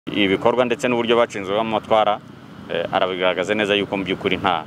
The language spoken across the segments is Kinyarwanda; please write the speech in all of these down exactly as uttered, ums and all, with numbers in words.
ibikorwa ndetse n'uburyo bacinzwe amatwara arabigaragaza neza yuko mu by'ukuri nta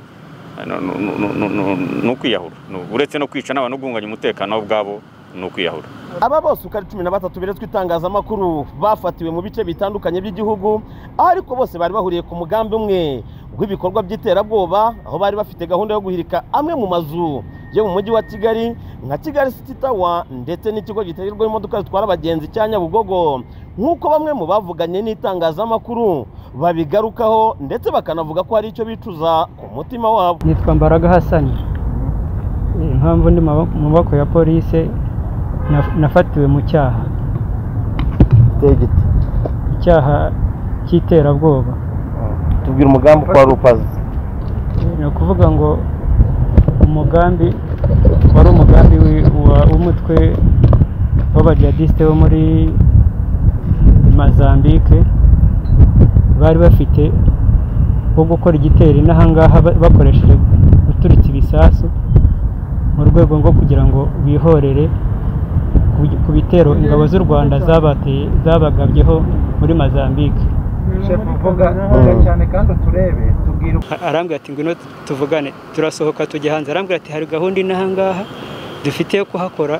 no kwiyahura uretse no kwica n'abantu gunganya umutekano bwabo no kwiyahura. Aba bose uko ari cumi na batatu beretswe itangazamakuru bafatiwe mu bice bitandukanye by'igihugu, ariko bose bari bahuriye ku mugambi umwe w'ibikorwa by'iterabwoba, aho bari bafite gahunda yo guhirika amwe mu mazu yo mu mujyi wa Kigali nka Kigali City Tower ndetse n'ikigo gitegerwa imodoka zitwara abagenzi cya Nyabugogo, nk'uko bamwe mu bavuganye n'itangazamakuru babigarukaho ndetse bakanavuga ko hari icyo bicuza ku mutima wabo. Nitwa Mbaraga Hassan, impamvu ndi mu maboko ya polisi nafatiwe mu cyaha tegete icyaha cy'iterabwoba. Tubwira umugambi kwa rupazi. Ni ukuvuga ngo umugambi wari umugambi w'umutwe w'abajihadiste bo muri Mozambique bari bafite wo gukora igitero inahangaha bakoresheje guturitsa ibisasu mu rwego rwo kugira ngo bihorere ku bitero ingabo z'u Rwanda zabateye zabagabyeho muri Mozambique. cyane kandi turebe tubwira. Arambwira ati ngwino tuvugane, turasohoka tujya hanze. Arambwira ati hari gahunda inahangaha dufite yo kuhakora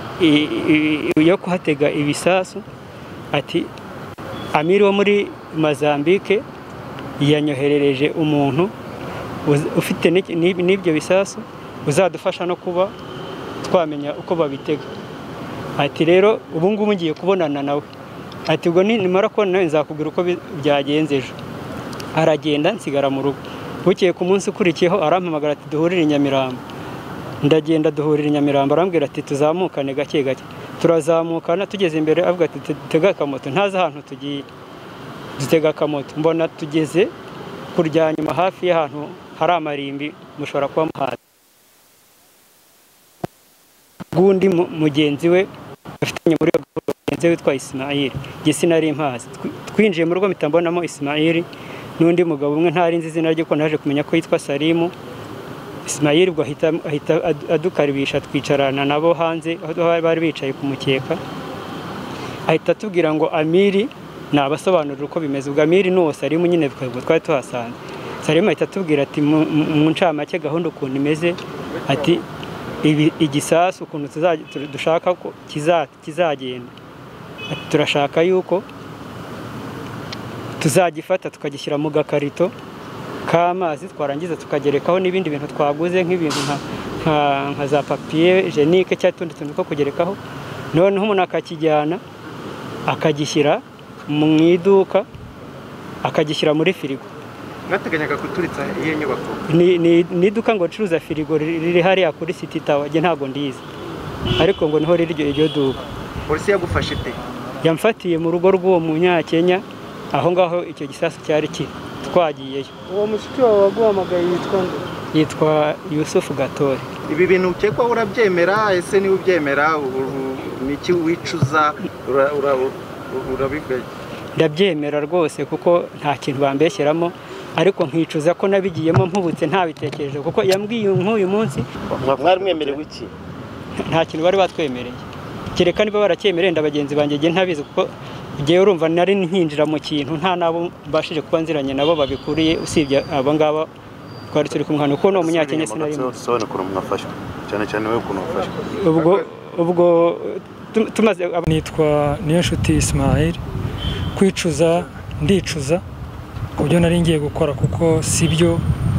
yo kuhatega ibisasu. Ati Amiri wo muri Mozambique yanyoherereje umuntu ufite n'ibyo bisasu uzadufasha no kuba twamenya uko babitega. Ati rero ubu ngubu ngiye kubonana nawe. Ati ubwo nimara kubona nzakubwira uko byagenze ejo. Aragenda nsigara mu rugo. Bukeye ku munsi ukurikiyeho arampamagara ati duhurire i Nyamirambo. Ndagenda duhurira i Nyamirambo, arambwira ati tuzamukane gake gake. Turazamukana tugeze imbere avuga ati tega akamoto, ntazi ahantu tugiye. Dutega akamoto, mbona tugeze kurya nyuma hafi y'ahantu hari amarimbi mushobora kuba muhazi. Gundi mugenzi we afitanye muri mugenzi we witwa Ismail, gisi nari impazi. Twinjiye mu rugo mitambonamo Ismail n'undi mugabo umwe ntari nzi izina rye ko naje kumenya ko yitwa Salimu. Ismail ubwo ahita adukaribisha twicarana nabo hanze aho bari bicaye ku mukeka. Ahita tubwira ngo Amiri nabasobanurira uko bimeze. Ubwo Amiri no Salimu nyine twari tuhasanze. Salimu ahita tubwira ati mu ncamake gahunda ukuntu imeze, ati igisasu ukuntu dushaka ko kizagenda. Turashaka yuko tuzagifata tukagishyira mu gakarito k'amazi, twarangiza tukagerekaho n'ibindi bintu twaguze nk'ibintu nka za papier hygienique cyangwa tundi tuntu two kugerekaho. Noneho umuntu akakijyana akagishyira mu iduka akagishyira muri firigo. Mwateganyaga kuturitsa iyo nyubako? Ni ni iduka ngo curuza firigo riri hariya kuri City Tower, je ntago ndizi, ariko ngo niho riri iryo duka. Polisi yagufashe te? Yamfatiye mu rugo rw'uwo munyakenya, aho ngaho icyo gisasu cyari kiri. Twagiyeyo. Uwo mushiki wawe waguhamagaye yitwa nde? Yitwa Yusuf Gatore. Ibi bintu ukekwa urabyemera? Ese ni ubyemera? Niki wicuza? Urabigaye? Ndabyemera rwose kuko nta kintu bambeshyeramo, ariko nkicuza ko nabigiyemo mpubutse ntabitekereje kuko yambwiye nk'uyu munsi. Mwari mwemerewe iki? Nta kintu bari batwemereye. Kereka niba barakyemereye ndabagenzi banjye je ntabizi kuko ugiye urumva nari nkinjira mu kintu nta nabo mbashije kuba nziranye nabo babikuriye, usibye abo ngaba twari turi kumwe hano. Kuko no munyakenya sinari sone kuno mwafashwe cyane cyane we kuno mwafashwe. Ubwo ubwo tumaze. Nitwa Niyonshuti Ismail. Kwicuza ndicuza kubyo nari ngiye gukora kuko sibyo.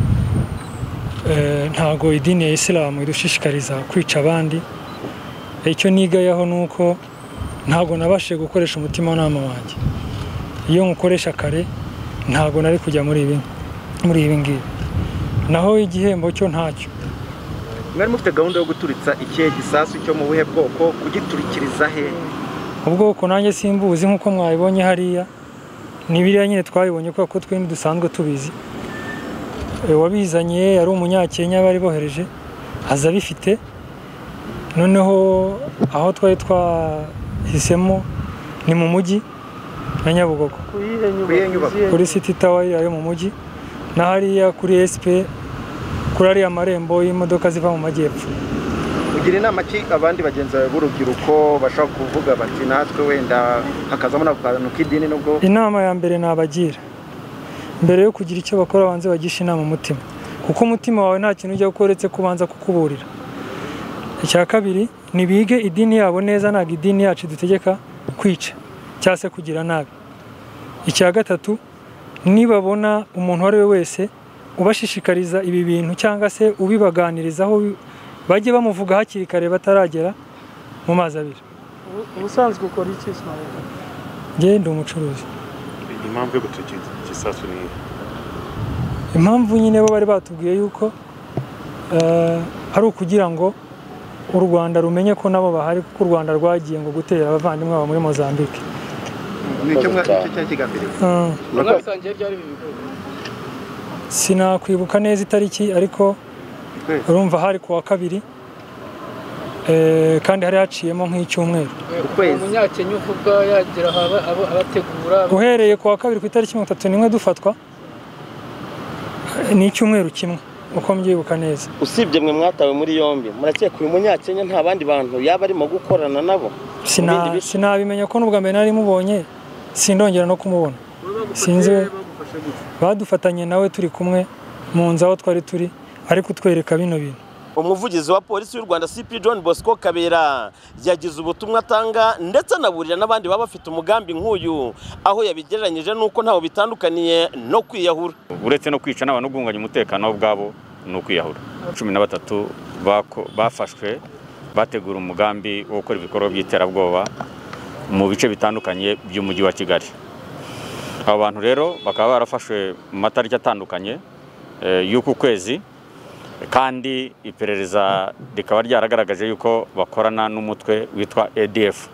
Eh, ntago idini ya Islam idushishikariza kwica abandi. Icyo nigayaho nuko ntago nabashije gukoresha umutima nama wanjye. Iyo nkoresha kare ntago nari kujya muri ibi muri ibi ngibi. Naho igihembo cyo ntacyo. Mwari mufite gahunda yo guturitsa ikihe gisasu cyo mu buhe bwoko, kugiturikiriza he? Ubwoko nanjye simbuzi nkuko mwabibonye hariya. Nibiriya nyine twabibonye ko twe dusanzwe tubizi. E, wabizanye ari umunyakenya bari bohereje aza bifite. Noneho aho twari twahisemo ni mu mujyi na Nyabugogo. Kuri City Tower yo mu mujyi. Na hariya kuri S P kuri ari amarembo y'imodoka ziva mu majyepfo. ugira inama ki abandi bagenzi bawe b'urubyiruko bashaka kuvuga bati natwe wenda hakazamo n'akantu k'idini nubwo? Inama ya mbere nabagira, mbere yo kugira icyo bakora banze bagisha inama umutima, kuko umutima wawe nta kintu ujya gukora uretse kubanza kukuburira. Icya kabiri, nibige idini yabo neza, ntabwo idini yacu dutegeka kwica cyangwa se kugira nabi. Icya gatatu, nibabona umuntu uwo ari we wese ubashishikariza ibi bintu cyangwa se ubibaganirizaho, bajye bamuvuga hakiri kare bataragera mu mazi abiri. Ubusanzwe ukora iki Ismail? Njye ndi umucuruzi. Impamvu yo guturikira igisasu ni impamvu nyine bo bari batubwiye yuko ari ukugira ngo u Rwanda rumenye ko nabo bahari, kuko u Rwanda rwagiye ngo gutera abavandimwe baba muri Mozambique. Nicyo cyari kigambiriwe. Mwasangiye byari bibivuga. Sinakwibuka neza itariki, ariko urumva hari kuwa kabiri kandi hari haciyemo nk'icyumweru. Umunyakenya uvuga yagira abategura uhereye kuwa kabiri ku itariki mirongo itatu n'imwe dufatwa ni icyumweru kimwe uko mbyibuka neza. Usibye mwe mwatawe muri yombi, murakeka uyu munyakenya nta bandi bantu yaba arimo gukorana nabo? Sinabimenya ko n'ubwa mbere nari mubonye, sindongera no kumubona. Sinzi badufatanye nawe turi kumwe mu nzu aho twari turi, ariko utwereka bino bintu. Umuvugizi wa polisi y'u Rwanda C P John Bosco Kabera yagize ubutumwa atanga, ndetse anaburira n'abandi baba bafite umugambi nk'uyu, aho yabigereranyije nuko ntaho bitandukaniye no kwiyahura. Uretse no kwica n'abantu gunganya umutekano bwabo no kwiyahura. cumi na batatu bafashwe bategura umugambi wo gukora ibikorwa by'iterabwoba mu bice bitandukanye by'umujyi wa Kigali. Abo bantu rero bakaba barafashwe mu matariki atandukanye y'uku kwezi, kandi iperereza rikaba ryaragaragaje yuko bakorana n'umutwe witwa A D F,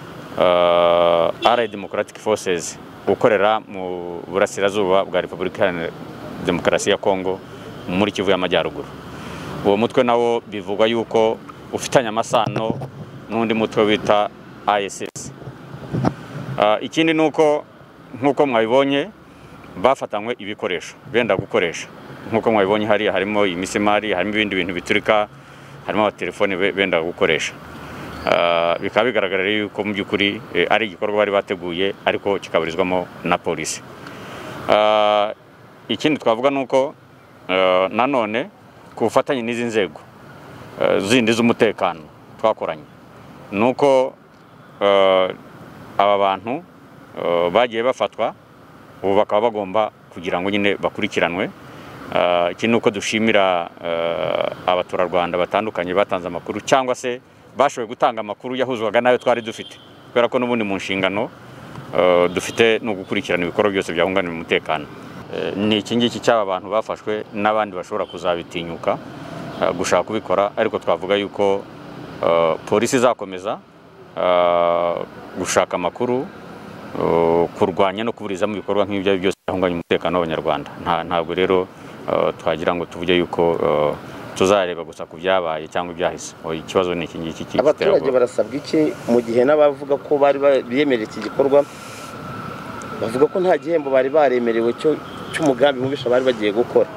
uh, Allied Democratic Forces, ukorera mu burasirazuba bwa Repubulika Iharanira Demokarasi ya Kongo muri Kivu y'Amajyaruguru. Uwo mutwe nawo bivugwa yuko ufitanye amasano n'undi mutwe wita I S S. Uh, ikindi nuko nkuko mwabibonye bafatanywe ibikoresho benda gukoresha. Nkuko mwabibonye hari harimo imisimari, harimo ibindi bintu biturika, harimo abatelefone benda gukoresha. Uh, bikaba bigaragara yuko mu by'ukuri eh, ari igikorwa bari bateguye ariko kikaburizwamo na polisi. Uh, ikindi twavuga nuko uh, nanone ku bufatanye n'izi nzego uh, zindi z'umutekano twakoranye nuko uh, aba bantu uh, bagiye bafatwa, ubu bakaba bagomba kugira ngo nyine bakurikiranwe. Uh, iki nuko dushimira uh, abaturarwanda batandukanye batanze amakuru cyangwa se bashoboye gutanga amakuru yahuzwaga nayo twari dufite, kubera ko n'ubundi mu nshingano uh, dufite no gukurikirana ibikorwa byose byahunganira umutekano. Uh, ni iki ngiki cy'aba bantu bafashwe n'abandi bashobora kuzabitinyuka uh, gushaka kubikora, ariko twavuga yuko uh, polisi izakomeza uh, gushaka amakuru, uh, kurwanya no kuburizamo ibikorwa nk'ibyo byose byahunganya umutekano w'Abanyarwanda. Ntabwo rero Uh, twagira ngo tuvuge yuko uh, tuzareba gusa ku byabaye cyangwa ibyahise. Ikibazo ni iki ngiki cy'iterabwoba. Abaturage barasabwa iki mu gihe n'abavuga ko bari biyemerera iki gikorwa bavuga ko nta gihembo bari baremerewe cyo cy'umugambi mubisha bari bagiye gukora?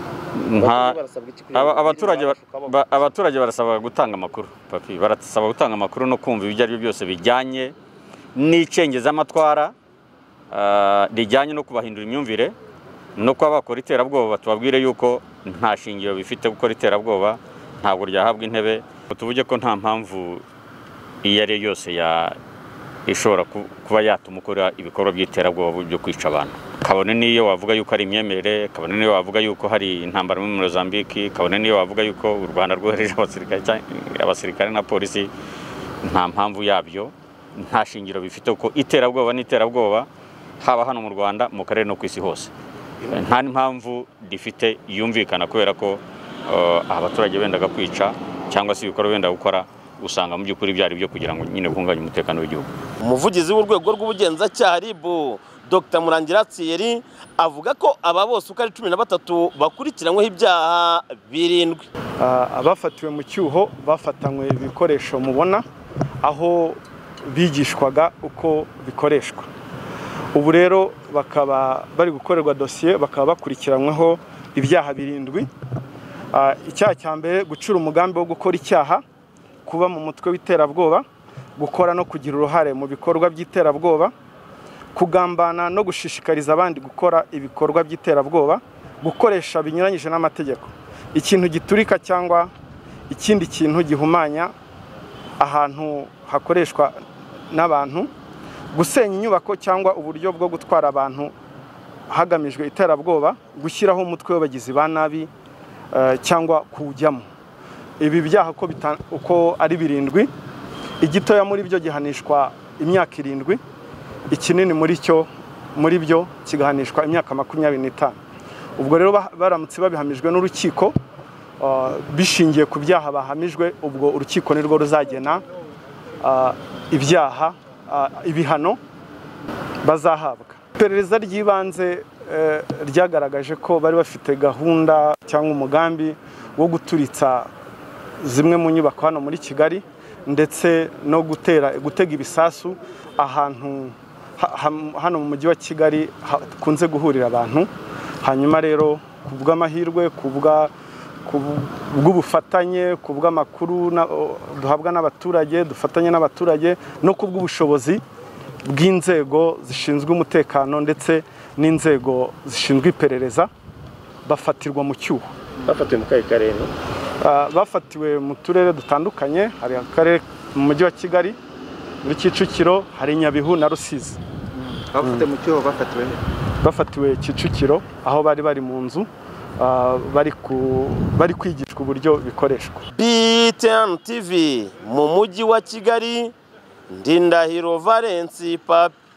Abaturage abaturage barasaba gutanga amakuru, papi, barasaba gutanga amakuru no kumva ibyo ari byo byose bijyanye n'icengezamatwara uh, rijyanye no kubahindura imyumvire no kwa bakora iterabwoba. Tubabwire yuko nta shingiro bifite gukora iterabwoba, ntabwo ryahabwa intebe. Tuvuge ko nta mpamvu iyo ari yose ya ishobora kuba yatuma ukora ibikorwa by'iterabwoba byo kwica abantu. Kabone niyo wavuga yuko ari imyemerere, kabone niyo wavuga yuko hari intambara muri Mozambique, kabone niyo wavuga yuko u Rwanda rwohereje abasirikare abasirikare na polisi, nta mpamvu yabyo, nta shingiro bifite kuko iterabwoba n'iterabwoba haba hano mu Rwanda, mu karere no ku isi hose. Nta mpamvu difite yumvikana, kubera ko uh, abaturage bendaga kwica cyangwa se ibikorwa benda gukora usanga mu by'ukuri byari byo kugira ngo nyine guhunganya umutekano w'igihugu. Umuvugizi w'urwego rw'ubugenzacyaha R I B Dr Murangira Thierry avuga ko aba bose uko ari cumi na batatu bakurikiranyweho ibyaha birindwi. Uh, abafatiwe mu cyuho bafatanywe ibikoresho mubona aho bigishwaga uko bikoreshwa. Ubu rero bakaba bari gukorerwa dosiye, bakaba bakurikiranyweho ibyaha birindwi. Icyaha cya mbere gucura umugambi wo gukora icyaha, kuba mu mutwe w'iterabwoba, gukora no kugira uruhare mu bikorwa by'iterabwoba, kugambana no gushishikariza abandi gukora ibikorwa by'iterabwoba, gukoresha binyuranyije n'amategeko, ikintu giturika cyangwa ikindi kintu gihumanya ahantu hakoreshwa n'abantu, gusenya inyubako cyangwa uburyo bwo gutwara abantu hagamijwe iterabwoba, gushyiraho umutwe w'abagizi ba nabi cyangwa kuwujyamo. Ibi byaha uko ari birindwi, igitoya muri byo gihanishwa imyaka irindwi, ikinini muri cyo muri byo kigahanishwa imyaka makumyabiri n'itanu. Ubwo rero baramutse babihamijwe n'urukiko bishingiye ku byaha bahamijwe, ubwo urukiko nirwo ruzagena ibyaha ibihano bazahabwa. Iperereza ry'ibanze ryagaragaje ko bari bafite gahunda cyangwa umugambi wo guturitsa zimwe mu nyubako hano muri Kigali, ndetse no gutera gutega ibisasu ahantu hano mu mujyi wa Kigali hakunze guhurira abantu. Hanyuma rero kubw'amahirwe, kubwa kubw'ubufatanye, kubw'amakuru duhabwa n'abaturage, dufatanye n'abaturage, no kubw'ubushobozi bw'inzego zishinzwe umutekano ndetse n'inzego zishinzwe iperereza, bafatirwa mu cyuho. Bafatiwe mu kahe karere? Bafatiwe mu turere dutandukanye, hari akarere mu mujyi wa Kigali, muri Kicukiro, hari Nyabihu na Rusizi. Bafite mu cyuho bafatiwe bafatiwe Kicukiro, aho bari bari mu nzu bari ku bari kwigishwa uburyo bikoreshwa. B T N T V mu mujyi wa Kigali, Ndindahiro Valence Papi.